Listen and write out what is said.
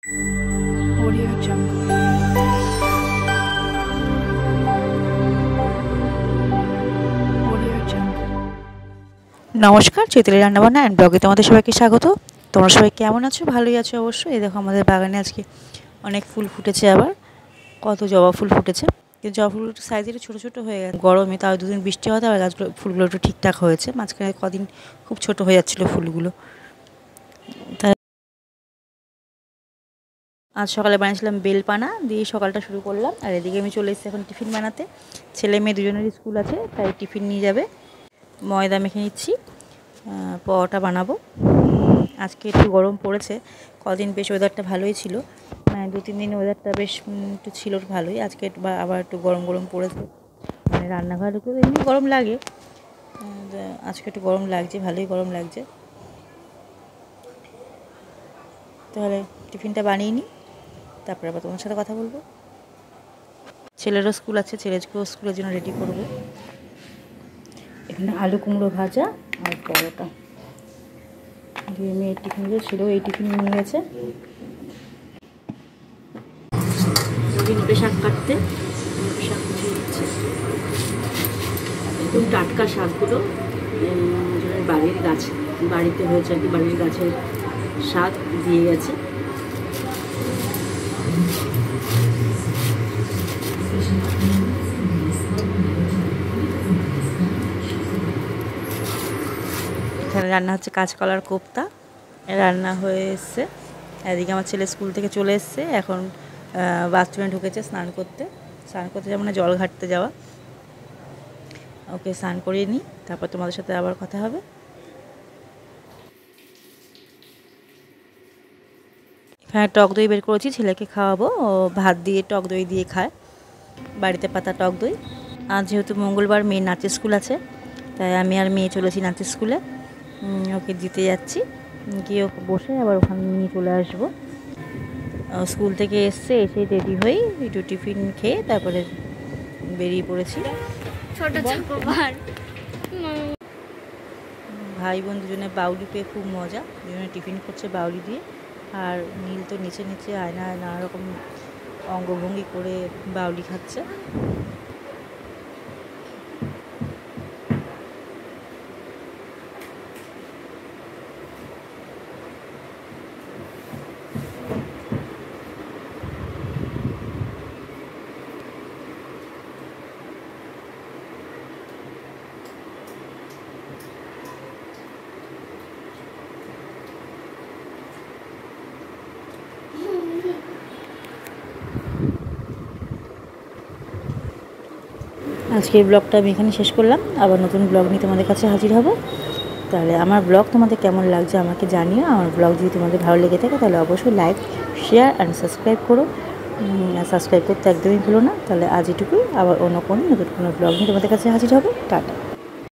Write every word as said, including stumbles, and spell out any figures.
Audio Jungle. Audio Jungle. নমস্কার, চৈতালি রান্নাবান্না and ব্লগে তোমাদের সবাইকে স্বাগত। তোমরা সবাই কেমন আছো? ভালোই আছো অবশ্যই। এই দেখো আমাদের বাগানে আজকে অনেক ফুল ফুটেছে, আবার কত জবা ফুল ফুটেছে। কিন্তু জবা ফুল একটু সাইজে একটু ছোটো ছোটো হয়ে গেছে গরমে, তাও দুদিন বৃষ্টি হওয়াতে আবার গাছগুলো ফুলগুলো একটু ঠিকঠাক হয়েছে। মাঝখানে কদিন খুব ছোটো হয়ে যাচ্ছিলো ফুলগুলো। তাই আজ সকালে বানিয়েছিলাম বেলপানা দিয়ে সকালটা শুরু করলাম। আর এদিকে আমি চলে এসেছি এখন টিফিন বানাতে। ছেলে মেয়ে দুজনেরই স্কুল আছে, তাই টিফিন নিয়ে যাবে। ময়দা মেখে নিচ্ছি, পরোটা বানাবো। আজকে একটু গরম পড়েছে, কদিন বেশ ওয়েদারটা ভালোই ছিল, মানে দু তিন দিন ওয়েদারটা বেশ একটু ছিল ভালোই। আজকে একটু আবার একটু গরম গরম পড়েছে, মানে রান্নাঘর একটু এমনি গরম লাগে, আজকে একটু গরম লাগছে, ভালোই গরম লাগছে। তাহলে টিফিনটা বানিয়ে নিই, তারপরে আবার তোমার সাথে কথা বলবো। ছেলেরও স্কুল আছে, ছেলেকেও স্কুলের জন্য রেডি করবো। এখানে আলু কুমড়ো ভাজা আর পরোটা। দুই মেয়ের টিফিনগুলো ছিল, এই টিফিন নিয়ে গেছে। নোটে শাক কাটতে, নোটে শাক কুচিয়ে দিচ্ছে। একদম টাটকা শাকগুলো আমাদের বাড়ির গাছ, বাড়িতে হয়েছে আর কি, বাড়ির গাছের শাক দিয়ে গেছে। এখানে রান্না হচ্ছে কাঁচকলার কোপ্তা, রান্না হয়ে এসছে। এদিকে আমার ছেলে স্কুল থেকে চলে এসছে, এখন বাথরুমে ঢুকেছে স্নান করতে। স্নান করতে যাবো না, জল ঘাটতে যাওয়া। ওকে স্নান করিয়ে নিই, তারপর তোমাদের সাথে আবার কথা হবে। এখানে টক দই বের করেছি, ছেলেকে খাওয়াবো। ও ভাত দিয়ে টক দই দিয়ে খায়, বাড়িতে পাতা টক দই। আজ যেহেতু মঙ্গলবার মেয়ের নাচের স্কুল আছে, তাই আমি আর মেয়ে চলেছি নাচের স্কুলে। ওকে দিতে যাচ্ছি, গিয়ে ওকে বসে আবার ওখানে নিয়ে চলে আসবো। স্কুল থেকে এসছে, এসে রেডি হয়ে একটু টিফিন খেয়ে তারপরে বেরিয়ে পড়েছি। ছোট চকোবার ভাই বোন দুজনে বাউলি পেয়ে খুব মজা, দুজনে টিফিন করছে বাউলি দিয়ে। আর নীল তো নিচে নিচে আয়না নানা রকম অঙ্গভঙ্গি করে বাউলি খাচ্ছে। আজকের ব্লগটা আমি এখানে শেষ করলাম, আবার নতুন ব্লগ নিয়ে তোমাদের কাছে হাজির হব। তাহলে আমার ব্লগ তোমাদের কেমন লাগছে আমাকে জানিও। আমার ব্লগ যদি তোমাদের ভালো লেগে থাকে তাহলে অবশ্যই লাইক, শেয়ার অ্যান্ড সাবস্ক্রাইব করো। সাবস্ক্রাইব করতে একদমই ভুলো না। তাহলে আজ এটুকুই, আবার অন্য কোনো নতুন কোনো ব্লগ নিয়ে তোমাদের কাছে হাজির হব। টাটা।